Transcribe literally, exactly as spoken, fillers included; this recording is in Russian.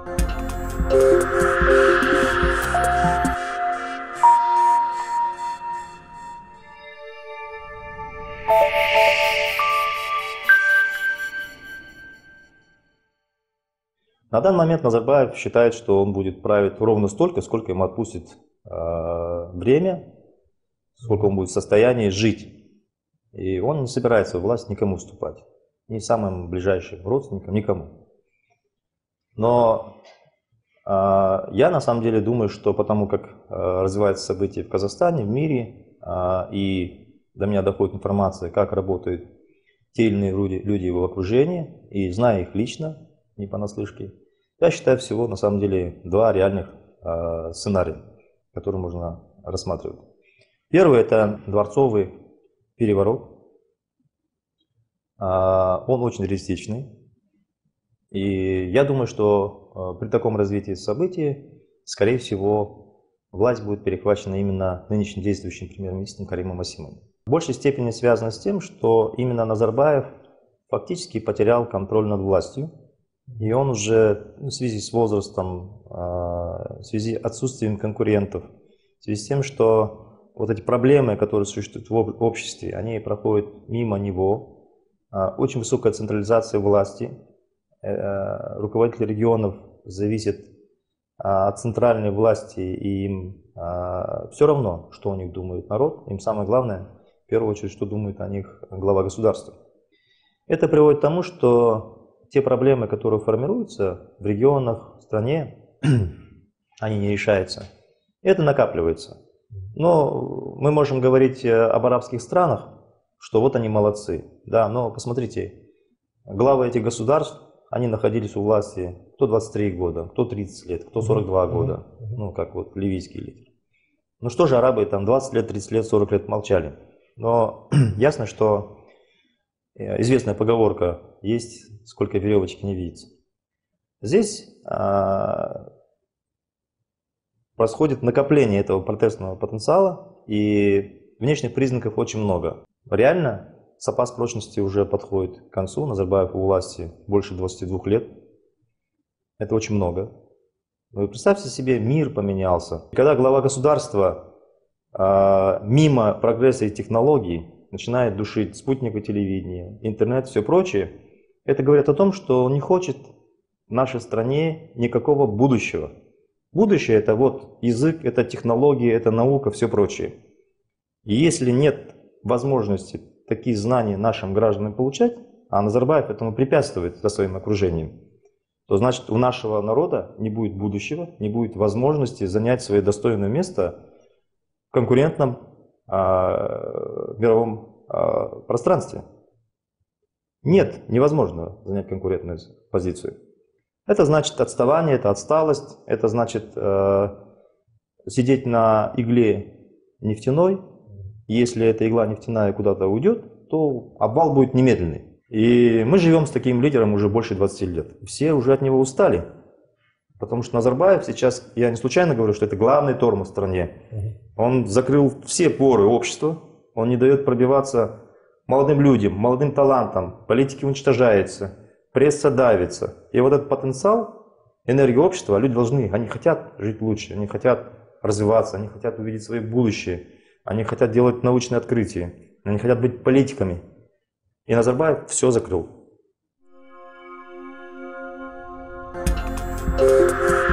На данный момент Назарбаев считает, что он будет править ровно столько, сколько ему отпустит э, время, сколько он будет в состоянии жить. И он не собирается в власть никому уступать, ни самым ближайшим родственникам, никому. Но э, я на самом деле думаю, что потому как э, развиваются события в Казахстане, в мире, э, и до меня доходит информация, как работают те или иные люди, люди в его окружении, и зная их лично, не понаслышке, я считаю всего на самом деле два реальных э, сценария, которые можно рассматривать. Первый — это дворцовый переворот. Э, он очень реалистичный. И я думаю, что э, при таком развитии событий, скорее всего, власть будет перехвачена именно нынешним действующим премьер-министром Каримом Асимовым. В большей степени связано с тем, что именно Назарбаев фактически потерял контроль над властью. И он уже в связи с возрастом, в связи с отсутствием конкурентов, в связи с тем, что вот эти проблемы, которые существуют в обществе, они проходят мимо него. Очень высокая централизация власти. Руководители регионов зависят от центральной власти, и им все равно, что о них думает народ. Им самое главное, в первую очередь, что думает о них глава государства. Это приводит к тому, что те проблемы, которые формируются в регионах, в стране, они не решаются. Это накапливается. Но мы можем говорить об арабских странах, что вот они молодцы. Да, но посмотрите, главы этих государств, они находились у власти кто двадцать три года, кто тридцать лет, кто сорок два года. Ну, как вот ливийский лидер. Ну что же арабы там двадцать лет, тридцать лет, сорок лет молчали. Но ясно, что известная поговорка «есть сколько веревочки не видится». Здесь а, происходит накопление этого протестного потенциала, и внешних признаков очень много. Реально запас прочности уже подходит к концу. Назарбаев у власти больше двадцати двух лет. Это очень много. Вы представьте себе, мир поменялся. Когда глава государства а, мимо прогресса и технологий начинает душить спутниковое телевидение, интернет, все прочее, это говорит о том, что он не хочет в нашей стране никакого будущего. Будущее — это вот язык, это технологии, это наука, все прочее. И если нет возможности такие знания нашим гражданам получать, а Назарбаев этому препятствует со своим окружением, то значит у нашего народа не будет будущего, не будет возможности занять свое достойное место в конкурентном в мировом э, пространстве. Нет, невозможно занять конкурентную позицию. Это значит отставание, это отсталость, это значит э, сидеть на игле нефтяной. Если эта игла нефтяная куда-то уйдет, то обвал будет немедленный. И мы живем с таким лидером уже больше двадцати лет. Все уже от него устали. Потому что Назарбаев сейчас, я не случайно говорю, что это главный тормоз в стране. Он закрыл все поры общества, он не дает пробиваться молодым людям, молодым талантам, политики уничтожается, пресса давится. И вот этот потенциал, энергия общества, люди должны, они хотят жить лучше, они хотят развиваться, они хотят увидеть свое будущее, они хотят делать научные открытия, они хотят быть политиками. И Назарбаев все закрыл. Thank you.